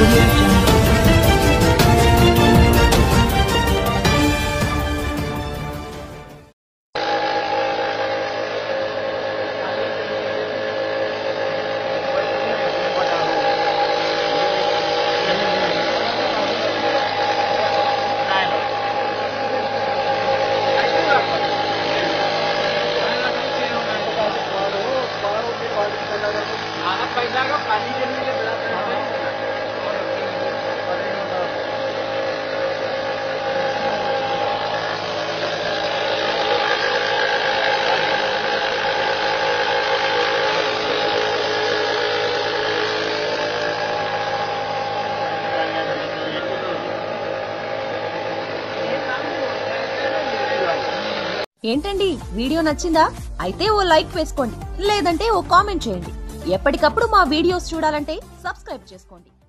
Audio Jungle. ఏంటండి video నచ్చిందా? అయితే ఓ లైక్ వేసుకోండి, లేదంటే ఓ కామెంట్ చేయండి. ఎప్పటికప్పుడు మా వీడియోస్ చూడాలంటే సబ్స్క్రైబ్ చేసుకోండి.